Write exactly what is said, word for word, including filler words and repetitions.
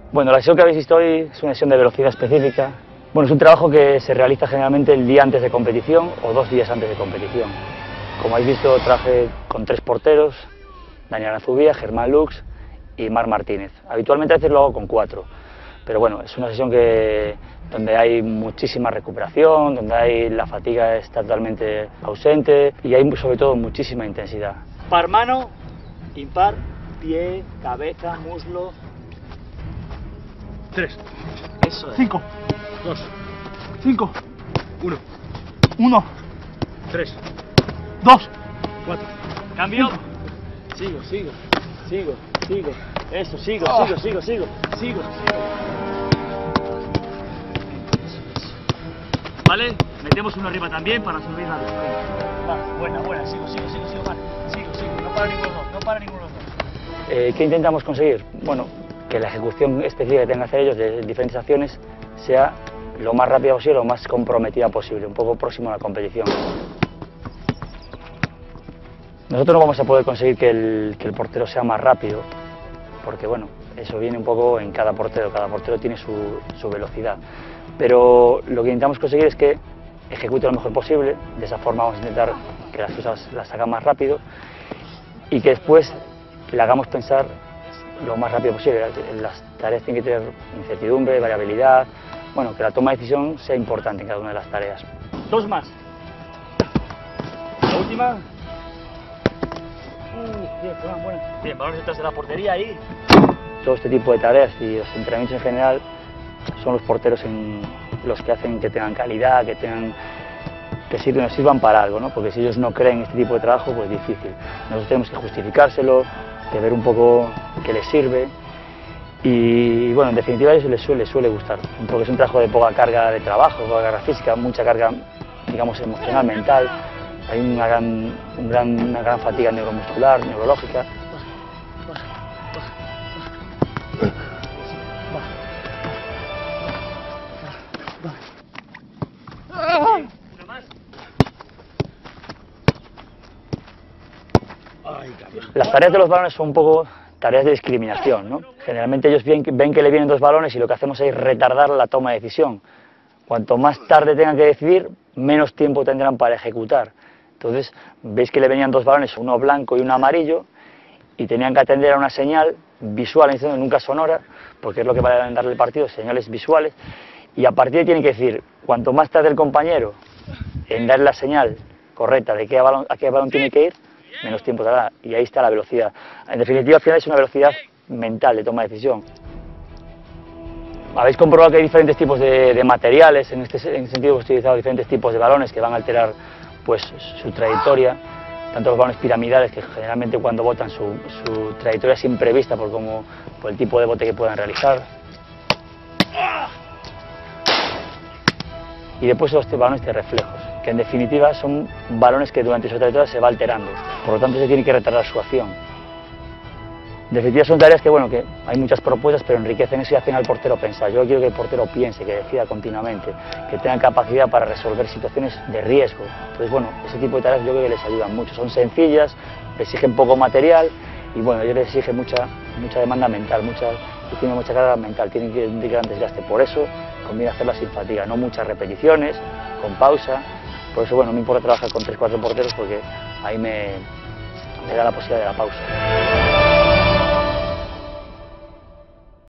Bueno, la sesión que habéis visto hoy es una sesión de velocidad específica. Bueno, es un trabajo que se realiza generalmente el día antes de competición o dos días antes de competición. Como habéis visto, trabajé con tres porteros, Daniel Azubía, Germán Lux y Marc Martínez. Habitualmente a veces lo hago con cuatro, pero bueno, es una sesión que, donde hay muchísima recuperación, donde hay, la fatiga está totalmente ausente y hay sobre todo muchísima intensidad. Par mano, impar, pie, cabeza, muslo. Tres. Eso es. Cinco. Dos. Cinco. Uno. Uno. Tres. Dos. Cuatro. Cambio. Cinco. Sigo, sigo, sigo, sigo. Eso, sigo, Oh. sigo, sigo, sigo, sigo, sigo. Vale, metemos uno arriba también para subir la vez. Va, buena, buena, sigo, sigo, sigo, sigo, vale. Sigo, sigo, no para ninguno, no para ninguno de los dos. Eh, ¿Qué intentamos conseguir? Bueno, que la ejecución específica que tengan que hacer ellos de diferentes acciones sea lo más rápida posible, lo más comprometida posible, un poco próximo a la competición. Nosotros no vamos a poder conseguir que el, que el portero sea más rápido, porque bueno, eso viene un poco en cada portero, cada portero tiene su, su velocidad. Pero lo que intentamos conseguir es que ejecute lo mejor posible, de esa forma vamos a intentar que las cosas las hagan más rápido y que después le hagamos pensar lo más rápido posible. Las tareas tienen que tener incertidumbre, variabilidad, bueno, que la toma de decisión sea importante en cada una de las tareas. Dos más. La última. Uh, bien, buena, buena. Bien, balones detrás de la portería ahí. Todo este tipo de tareas y los entrenamientos en general son los porteros en los que hacen que tengan calidad, que tengan que sirvan, nos sirvan para algo, ¿no? Porque si ellos no creen en este tipo de trabajo, pues es difícil. Nosotros tenemos que justificárselo, que ver un poco qué les sirve y bueno, en definitiva a ellos les suele, les suele gustar, porque es un trabajo de poca carga de trabajo, poca carga física, mucha carga, digamos, emocional, mental. Hay una gran, un gran, una gran fatiga neuromuscular, neurológica. Las tareas de los balones son un poco tareas de discriminación, ¿no? Generalmente ellos ven, ven que le vienen dos balones y lo que hacemos es retardar la toma de decisión. Cuanto más tarde tengan que decidir, menos tiempo tendrán para ejecutar. Entonces, veis que le venían dos balones, uno blanco y uno amarillo, y tenían que atender a una señal visual, nunca sonora, porque es lo que va a darle el partido, señales visuales, y a partir de ahí tienen que decir, cuanto más tarde el compañero en darle la señal correcta de qué balón, a qué balón tiene que ir, menos tiempo dará, y ahí está la velocidad. En definitiva, al final es una velocidad mental de toma de decisión. Habéis comprobado que hay diferentes tipos de, de materiales, en este, en este sentido hemos utilizado diferentes tipos de balones que van a alterar pues, su trayectoria, tanto los balones piramidales, que generalmente cuando botan su, su trayectoria es imprevista por, como, por el tipo de bote que puedan realizar. Y después los balones de reflejos, que en definitiva son balones que durante su trayectoria se va alterando, por lo tanto se tiene que retardar su acción. En definitiva son tareas que, bueno, que hay muchas propuestas, pero enriquecen eso y hacen al portero pensar. Yo quiero que el portero piense, que decida continuamente, que tenga capacidad para resolver situaciones de riesgo. Entonces, bueno, ese tipo de tareas yo creo que les ayudan mucho. Son sencillas, exigen poco material y, bueno, ellos les exige mucha, mucha demanda mental, mucha, tienen mucha carga mental, tienen que un gran desgaste. Por eso conviene hacerlas sin fatiga, no muchas repeticiones, con pausa. Por eso, bueno, me importa trabajar con tres cuatro porteros porque ahí me, me da la posibilidad de la pausa.